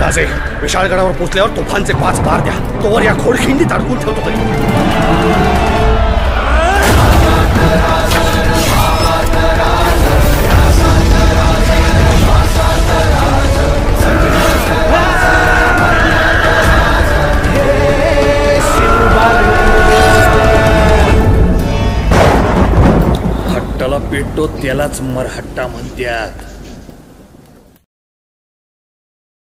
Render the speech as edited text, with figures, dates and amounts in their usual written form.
राजे, विशाळगडावर पोचल्यावर तोफांचे 5 बार द्या. तोवर या खोडखिंडीत अडकून ठेवतो तरी. हट्टाला पेटतो त्यालाच मरहट्टा म्हणतात.